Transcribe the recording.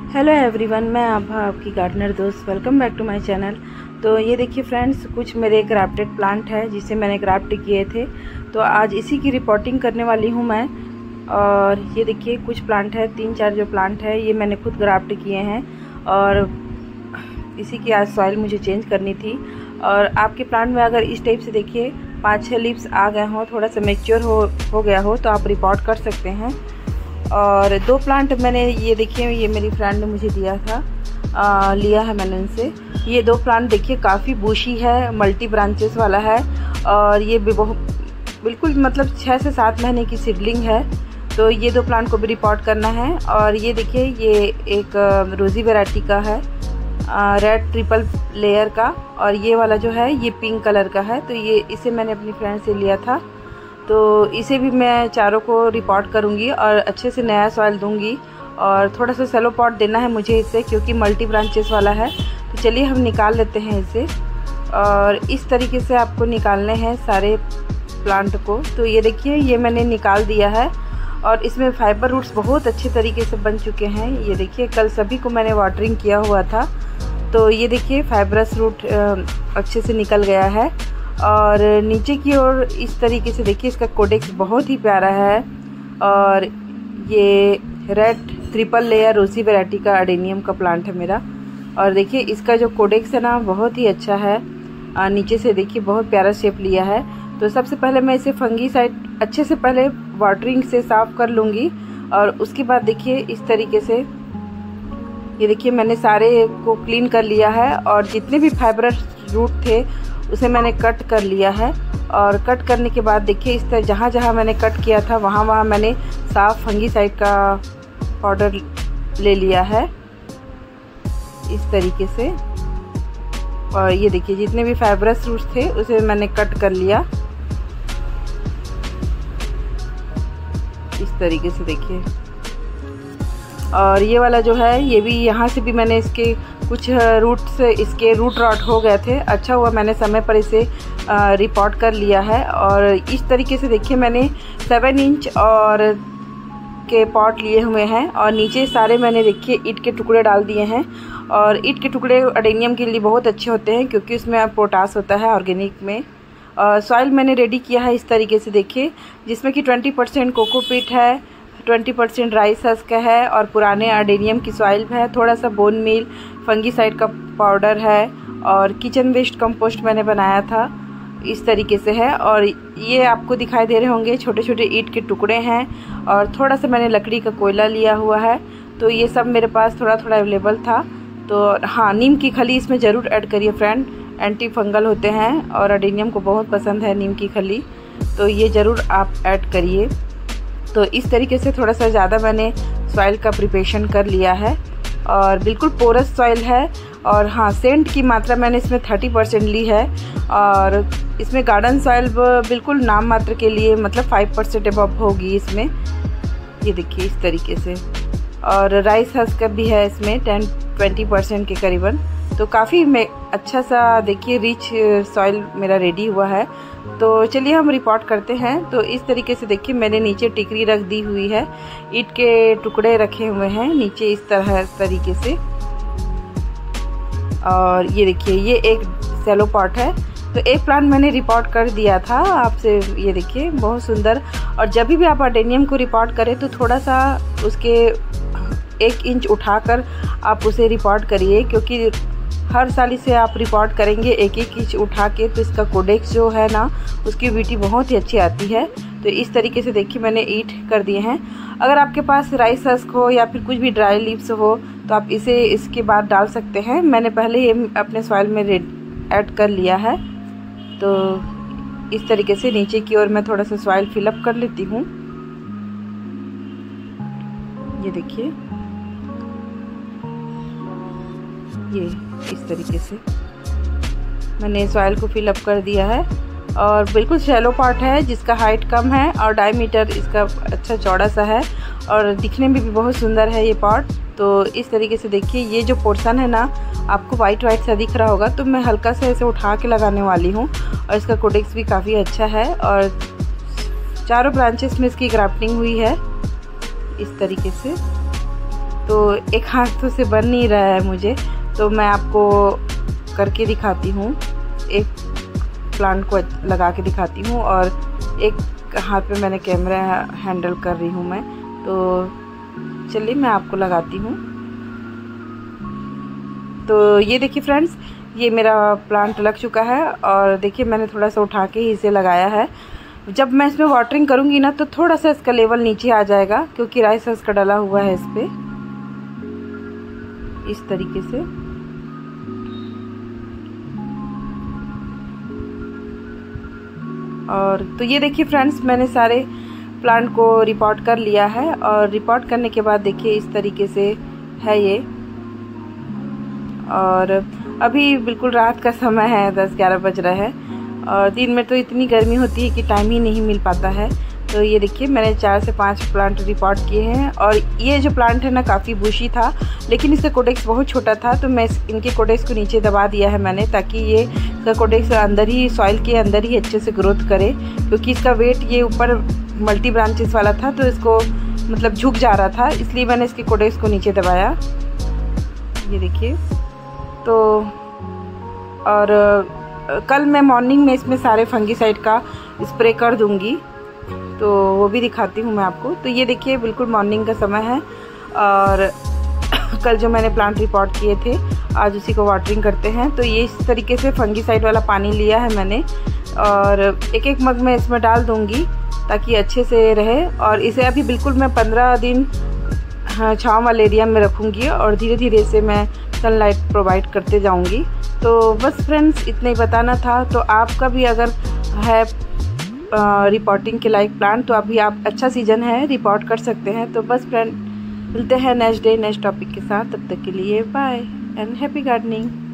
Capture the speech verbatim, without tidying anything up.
Hello everyone, मैं आभा आपकी gardener दोस्त। Welcome back to my channel. तो ये देखिए फ्रेंड्स, कुछ मेरे ग्राफ्टेड प्लांट है जिसे मैंने ग्राफ्ट किए थे, तो आज इसी की रिपोर्टिंग करने वाली हूँ मैं। और ये देखिए कुछ प्लांट है, तीन चार जो प्लांट है ये मैंने खुद ग्राफ्ट किए हैं और इसी की आज सॉइल मुझे चेंज करनी थी। और आपके प्लांट में अगर इस टाइप से देखिए पाँच छः लीव्स आ गए हों, थोड़ा सा मैच्योर हो हो गया हो, तो आप रिपोर्ट कर सकते हैं। और दो प्लांट मैंने ये देखिए, ये मेरी फ्रेंड ने मुझे दिया था, आ, लिया है मैंने उनसे। ये दो प्लांट देखिए काफ़ी बुशी है, मल्टी ब्रांचेस वाला है और ये भी बहुत बिल्कुल मतलब छः से सात महीने की सीडलिंग है। तो ये दो प्लांट को भी रिपोर्ट करना है। और ये देखिए ये एक रोज़ी वैरायटी का है, रेड ट्रिपल लेयर का, और ये वाला जो है ये पिंक कलर का है। तो ये इसे मैंने अपनी फ्रेंड से लिया था, तो इसे भी मैं चारों को रिपोर्ट करूंगी और अच्छे से नया सॉइल दूंगी। और थोड़ा सा सेलो पॉट देना है मुझे इसे, क्योंकि मल्टी ब्रांचेस वाला है। तो चलिए हम निकाल लेते हैं इसे। और इस तरीके से आपको निकालने हैं सारे प्लांट को। तो ये देखिए ये मैंने निकाल दिया है और इसमें फाइबर रूट्स बहुत अच्छे तरीके से बन चुके हैं। ये देखिए कल सभी को मैंने वाटरिंग किया हुआ था, तो ये देखिए फाइबरस रूट अच्छे से निकल गया है। और नीचे की ओर इस तरीके से देखिए इसका कोडेक्स बहुत ही प्यारा है। और ये red triple layer rosy variety का अडेनियम का प्लांट है मेरा। और देखिए इसका जो कोडेक्स है ना बहुत ही अच्छा है। आ, नीचे से देखिए बहुत प्यारा शेप लिया है। तो सबसे पहले मैं इसे फंगीसाइड अच्छे से पहले वाटरिंग से साफ़ कर लूँगी। और उसके बाद देखिए इस तरीके से ये देखिए मैंने सारे को क्लीन कर लिया है और जितने भी फाइबरस रूट थे उसे मैंने कट कर लिया है। और कट करने के बाद देखिए इस तरह जहाँ जहाँ मैंने कट किया था वहाँ वहाँ मैंने साफ फंगीसाइड का पाउडर ले लिया है इस तरीके से। और ये देखिए जितने भी फाइबरस रूट्स थे उसे मैंने कट कर लिया इस तरीके से देखिए। और ये वाला जो है ये भी यहाँ से भी मैंने इसके कुछ रूट से इसके रूट रॉट हो गए थे। अच्छा हुआ मैंने समय पर इसे रिपोर्ट कर लिया है। और इस तरीके से देखिए मैंने सेवन इंच और के पॉट लिए हुए हैं और नीचे सारे मैंने देखिए ईंट के टुकड़े डाल दिए हैं। और ईंट के टुकड़े अडेनियम के लिए बहुत अच्छे होते हैं क्योंकि उसमें पोटास होता है ऑर्गेनिक में। और सॉइल मैंने रेडी किया है इस तरीके से देखिए, जिसमें कि ट्वेंटी परसेंट कोकोपीट है, ट्वेंटी परसेंट राइस हस्क है और पुराने अडेनियम की सॉइल है, थोड़ा सा बोन मील, फंगीसाइड का पाउडर है और किचन वेस्ट कंपोस्ट मैंने बनाया था इस तरीके से है। और ये आपको दिखाई दे रहे होंगे छोटे छोटे ईंट के टुकड़े हैं और थोड़ा सा मैंने लकड़ी का कोयला लिया हुआ है। तो ये सब मेरे पास थोड़ा थोड़ा अवेलेबल था। तो हाँ, नीम की खली इसमें ज़रूर ऐड करिए फ्रेंड, एंटी फंगल होते हैं और अडेनियम को बहुत पसंद है नीम की खली, तो ये ज़रूर आप ऐड करिए। तो इस तरीके से थोड़ा सा ज़्यादा मैंने सॉइल का प्रिपरेशन कर लिया है और बिल्कुल पोरस सॉइल है। और हाँ, सेंट की मात्रा मैंने इसमें थर्टी परसेंट ली है और इसमें गार्डन सॉइल बिल्कुल नाम मात्र के लिए मतलब फाइव परसेंट अबव होगी इसमें। ये देखिए इस तरीके से। और राइस हस्क भी है इसमें टेन ट्वेंटी परसेंट के करीबन। तो काफ़ी में अच्छा सा देखिए रिच सॉइल मेरा रेडी हुआ है। तो चलिए हम रिपोर्ट करते हैं। तो इस तरीके से देखिए मैंने नीचे टिकरी रख दी हुई है, ईंट के टुकड़े रखे हुए हैं नीचे इस तरह इस तरीके से। और ये देखिए ये एक सेलो पॉट है। तो एक प्लांट मैंने रिपोर्ट कर दिया था आपसे, ये देखिए बहुत सुंदर। और जब भी आप अडेनियम को रिपोर्ट करें तो थोड़ा सा उसके एक इंच उठाकर आप उसे रिपोर्ट करिए, क्योंकि हर साल इसे आप रिपोर्ट करेंगे एक एक इंच उठा के तो इसका कोडेक्स जो है ना उसकी ब्यूटी बहुत ही अच्छी आती है। तो इस तरीके से देखिए मैंने ईट कर दिए हैं। अगर आपके पास राइस हस्क हो या फिर कुछ भी ड्राई लीव्स हो तो आप इसे इसके बाद डाल सकते हैं। मैंने पहले ये अपने सॉइल में ऐड कर लिया है। तो इस तरीके से नीचे की ओर मैं थोड़ा सा सॉइल फिलअप कर लेती हूँ। ये देखिए ये इस तरीके से मैंने सॉइल को फिलअप कर दिया है। और बिल्कुल शैलो पार्ट है जिसका हाइट कम है और डायमीटर इसका अच्छा चौड़ा सा है और दिखने में भी बहुत सुंदर है ये पॉट। तो इस तरीके से देखिए ये जो पोर्शन है ना आपको वाइट वाइट सा दिख रहा होगा, तो मैं हल्का सा इसे उठा के लगाने वाली हूँ। और इसका कोडेक्स भी काफ़ी अच्छा है और चारों ब्रांचेस में इसकी ग्राफ्टिंग हुई है इस तरीके से। तो एक हाथ से बन नहीं रहा है मुझे, तो मैं आपको करके दिखाती हूँ। एक प्लांट को लगा के दिखाती हूँ और एक हाथ पे मैंने कैमरा हैंडल कर रही हूँ मैं। तो चलिए मैं आपको लगाती हूँ। तो ये देखिए फ्रेंड्स, ये मेरा प्लांट लग चुका है और देखिए मैंने थोड़ा सा उठा के ही इसे लगाया है। जब मैं इसमें वाटरिंग करूँगी ना तो थोड़ा सा इसका लेवल नीचे आ जाएगा, क्योंकि राइस का डला हुआ है इस पे, इस तरीके से। और तो ये देखिए फ्रेंड्स, मैंने सारे प्लांट को रिपोर्ट कर लिया है और रिपोर्ट करने के बाद देखिए इस तरीके से है ये। और अभी बिल्कुल रात का समय है, दस ग्यारह बज रहा है और दिन में तो इतनी गर्मी होती है कि टाइम ही नहीं मिल पाता है। तो ये देखिए मैंने चार से पांच प्लांट रिपोर्ट किए हैं और ये जो प्लांट है ना काफ़ी बुशी था, लेकिन इसका कोडेक्स बहुत छोटा था, तो मैं इनके कोडेक्स को नीचे दबा दिया है मैंने, ताकि ये इसका कोडेक्स अंदर ही सॉइल के अंदर ही अच्छे से ग्रोथ करे, क्योंकि इसका वेट ये ऊपर मल्टी ब्रांचेस वाला था तो इसको मतलब झुक जा रहा था, इसलिए मैंने इसके कोडेक्स को नीचे दबाया। ये देखिए। तो और कल मैं मॉर्निंग में इसमें सारे फंगीसाइड का स्प्रे कर दूंगी, तो वो भी दिखाती हूँ मैं आपको। तो ये देखिए बिल्कुल मॉर्निंग का समय है और कल जो मैंने प्लांट रिपोर्ट किए थे आज उसी को वाटरिंग करते हैं। तो ये इस तरीके से फंगीसाइड वाला पानी लिया है मैंने और एक एक मग में इसमें डाल दूँगी ताकि अच्छे से रहे। और इसे अभी बिल्कुल मैं पंद्रह दिन हाँ छाँव वाले एरिया में रखूँगी और धीरे धीरे से मैं सनलाइट प्रोवाइड करते जाऊँगी। तो बस फ्रेंड्स इतना ही बताना था। तो आपका भी अगर है रिपोर्टिंग के लाइक प्लांट तो अभी आप अच्छा सीजन है, रिपोर्ट कर सकते हैं। तो बस फ्रेंड मिलते हैं नेक्स्ट डे नेक्स्ट टॉपिक के साथ, तब तक के लिए बाय एंड हैप्पी गार्डनिंग।